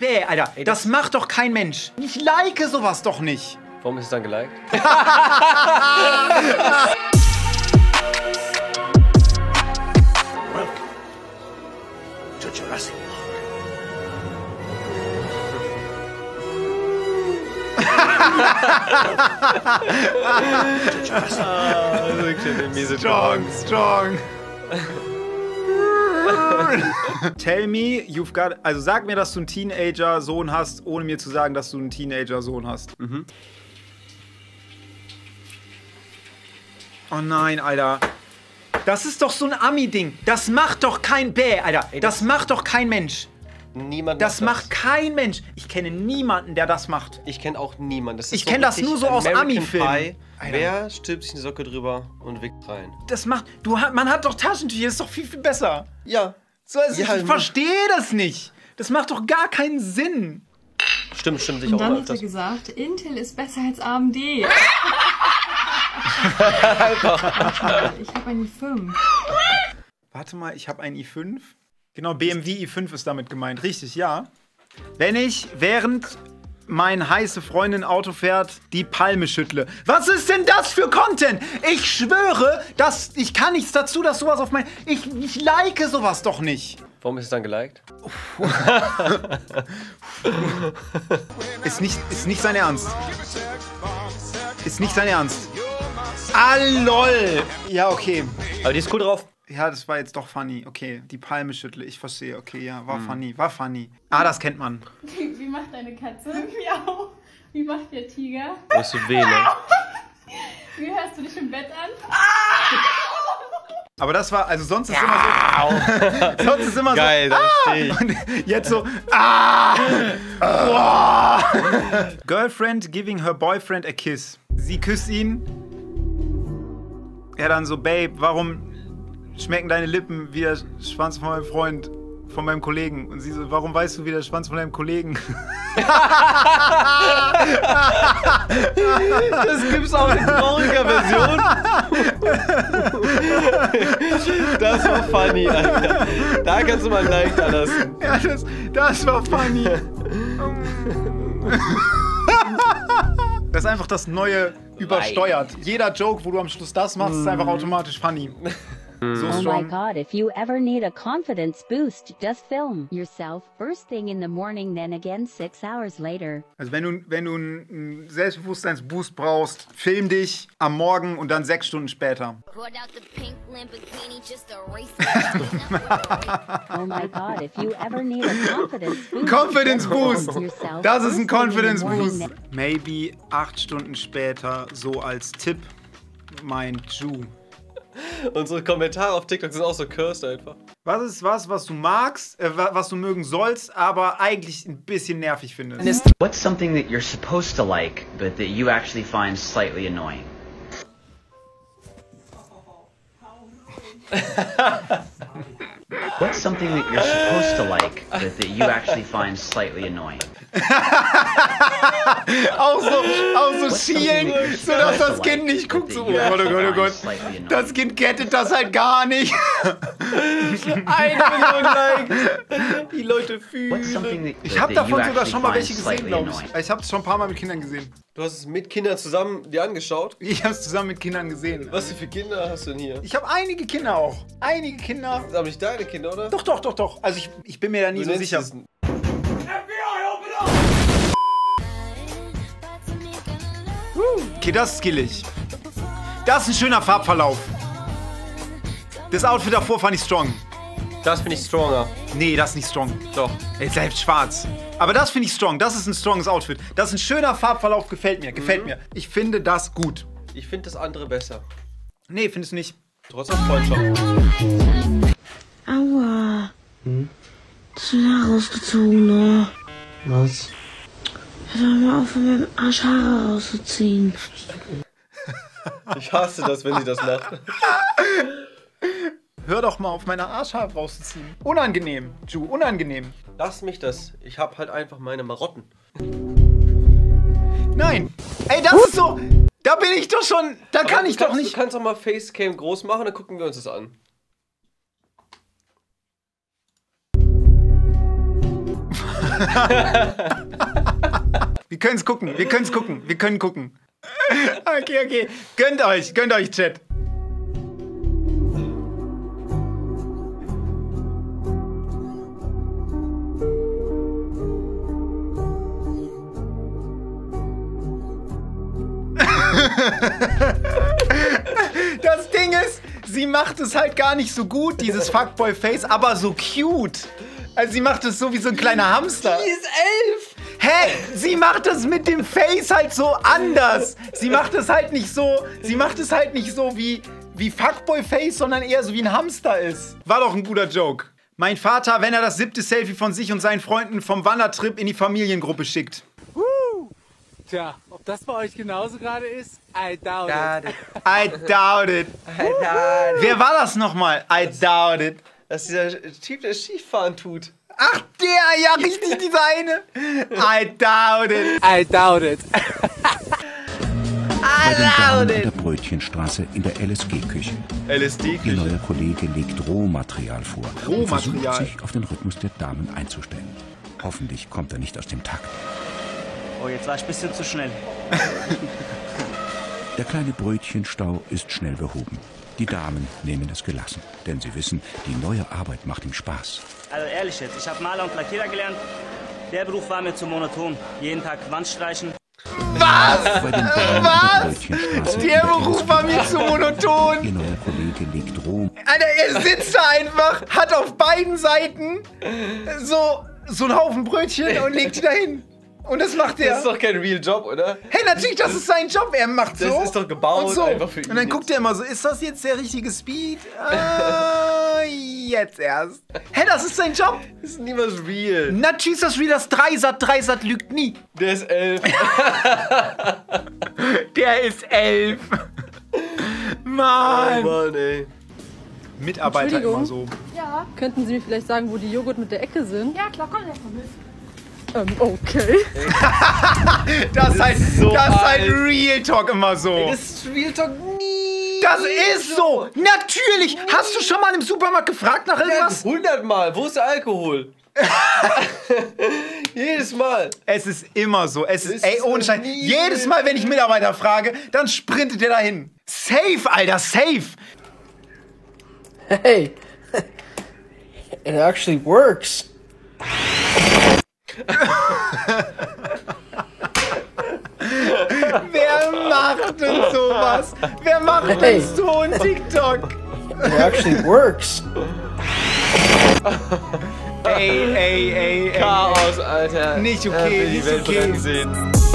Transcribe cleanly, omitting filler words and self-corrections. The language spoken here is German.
Bäh, Alter, ey, das macht doch kein Mensch. Ich like sowas doch nicht. Warum ist es dann geliked? Welcome to Jurassic Strong, strong. Tell me, you've got... Also sag mir, dass du einen Teenager-Sohn hast, ohne mir zu sagen, dass du einen Teenager-Sohn hast. Mhm. Oh nein, Alter. Das ist doch so ein Ami-Ding. Das macht doch kein Bäh, Alter. Ey, das macht doch kein Mensch. Niemand das macht kein Mensch. Ich kenne niemanden, der das macht. Ich kenne auch niemanden. Das ist ich kenne das nur so aus Ami-Filmen. Wer stülpt sich eine Socke drüber und wickt rein? Das macht... man hat doch Taschentücher, das ist doch viel, viel besser. Ja. So, also ja, ich verstehe das nicht. Das macht doch gar keinen Sinn. Stimmt, sicher und auch. Dann hat er gesagt, Intel ist besser als AMD. Ich habe einen i5. Warte mal, ich habe einen i5. Genau, BMW i5 ist damit gemeint. Richtig, ja. Wenn ich während meine heiße Freundin Auto fährt, die Palme schüttle. Was ist denn das für Content? Ich schwöre, ich kann nichts dazu, dass sowas auf mein... Ich like sowas doch nicht. Warum ist es dann geliked? Ist nicht sein Ernst. Ist nicht sein Ernst. Ah, lol. Ja, okay. Aber die ist cool drauf. Ja, das war jetzt doch funny. Okay, die Palme schüttle. Ich verstehe. Okay, ja, war funny. War funny. Ah, das kennt man. Wie macht deine Katze? Miau. Wie macht der Tiger? Das ist Wähle. Wie hörst du dich im Bett an? Aber das war, also sonst ist immer so. Sonst ist immer geil, so. Da steh ich. Und jetzt so. Girlfriend giving her boyfriend a kiss. Sie küsst ihn. Er dann so, Babe, warum schmecken deine Lippen wie der Schwanz von meinem Freund, von meinem Kollegen? Und sie so, warum weißt du wie der Schwanz von deinem Kollegen? Das gibt's auch in trauriger Version. Das war funny, Alter. Da kannst du mal ein Like da lassen. Ja, das war funny. Das ist einfach das neue übersteuert. Jeder Joke, wo du am Schluss das machst, ist einfach automatisch funny. So strong. Oh my God, if you ever need a confidence boost, just film yourself first thing in the morning, then again 6 hours later. Also wenn du einen Selbstbewusstseinsboost brauchst, film dich am Morgen und dann 6 Stunden später. Oh my God, if you ever need a Confidence confidence boost, Boost! yourself Das ist ein first thing in Confidence the morning, Boost. Maybe 8 Stunden später, so als Tipp, meint Ju. Unsere Kommentare auf TikTok sind auch so cursed einfach. Was ist was du magst, was du mögen sollst, aber eigentlich ein bisschen nervig findest? What's something that you're supposed to like, but that you actually find slightly annoying? What's something that you're supposed to like, but that you actually find slightly annoying? auch so schielen, sodass das Kind nicht guckt. So, oh Gott, oh Gott, oh Gott. Das Kind gettet das halt gar nicht. 1 Million Likes. Die Leute fühlen. Ich habe davon sogar schon mal welche gesehen, glaube ich. Ich habe es schon ein paar Mal mit Kindern gesehen. Du hast es mit Kindern zusammen dir angeschaut? Ich habe es zusammen mit Kindern gesehen. Was für Kinder hast du denn hier? Ich habe einige Kinder auch. Einige Kinder. Das sind aber nicht deine Kinder, oder? Doch. Also ich bin mir da nie so sicher. Okay, das ist skillig. Das ist ein schöner Farbverlauf. Das Outfit davor fand ich strong. Das finde ich stronger. Nee, das ist nicht strong. Doch. Ey, selbst schwarz. Aber das finde ich strong. Das ist ein stronges Outfit. Das ist ein schöner Farbverlauf. Gefällt mir. Gefällt mir. Ich finde das gut. Ich finde das andere besser. Nee, findest du nicht. Trotz der Freundschaft. Aua. Das ist Haare rausgezogen, ne? Was? Hör doch mal auf, von meinem Arsch Haare rauszuziehen. Ich hasse das, wenn sie das macht. Hör doch mal auf, meine Arschhaare rauszuziehen. Unangenehm, Ju, unangenehm. Lass mich das. Ich hab halt einfach meine Marotten. Nein. Ey, das ist so... Da bin ich doch schon... Da kann ich doch nicht... Du kannst doch mal Facecam groß machen, dann gucken wir uns das an. Wir können es gucken, wir können es gucken, wir können gucken. Okay, okay. Gönnt euch, Chat. Das Ding ist, sie macht es halt gar nicht so gut, dieses Fuckboy-Face, aber so cute. Also sie macht es so wie so ein kleiner Hamster. Die ist 11! Hä? Sie macht es mit dem Face halt so anders. Sie macht es halt nicht so wie Fuckboy-Face, sondern eher so wie ein Hamster ist. War doch ein guter Joke. Mein Vater, wenn er das 7. Selfie von sich und seinen Freunden vom Wandertrip in die Familiengruppe schickt. Tja, ob das bei euch genauso gerade ist? I doubt it. I doubt it. Wer war das nochmal? I doubt it. Das ist dieser Typ, der Skifahren tut. Ach, der, ja, richtig, dieser eine. I doubt it. I doubt it. Bei den Damen an der Brötchenstraße in der LSG-Küche. LSD-Küche. Ihr neuer Kollege legt Rohmaterial vor und versucht, Rohmaterial. sich auf den Rhythmus der Damen einzustellen. Hoffentlich kommt er nicht aus dem Takt. Oh, jetzt war ich ein bisschen zu schnell. Der kleine Brötchenstau ist schnell behoben. Die Damen nehmen es gelassen, denn sie wissen, die neue Arbeit macht ihm Spaß. Also ehrlich jetzt, ich habe Maler und Lackierer gelernt. Der Beruf war mir zu monoton. Jeden Tag Wand streichen. Was? Bei den Damen an der Brötchenstraße Der Beruf war mir zu monoton. Ihr neuer Kollege legt Roh. Alter, er sitzt da einfach, hat auf beiden Seiten so einen Haufen Brötchen und legt die dahin. Und das macht er. Das ist doch kein real Job, oder? Hey, natürlich, das ist sein Job. Er macht so. Das ist doch gebaut und so. einfach für ihn. Und dann guckt er immer so, ist das jetzt der richtige Speed? Jetzt erst. Hey, das ist sein Job. Das ist niemals real. Natürlich ist das real, das Dreisat lügt nie. Der ist 11. Der ist 11. Mann. Oh Mann, ey. Mitarbeiter immer so. Ja. Könnten Sie mir vielleicht sagen, wo die Joghurt mit der Ecke sind? Ja, klar, komm, lass mal mit. Okay. Das ist halt Real Talk immer so. Das ist Real Talk nie. Das ist so. Natürlich. Hast du schon mal im Supermarkt gefragt nach irgendwas? 100 Mal. Wo ist der Alkohol? Jedes Mal. Es ist immer so. Es ist, ey, ohne Scheiß. Jedes Mal, wenn ich Mitarbeiter frage, dann sprintet der dahin. Safe, Alter, safe. Hey, it actually works. Wer macht denn sowas? Wer macht denn so ein TikTok? It actually works. Ey. Chaos, Alter. Nicht okay, Die nicht Welt okay. brennen sehen.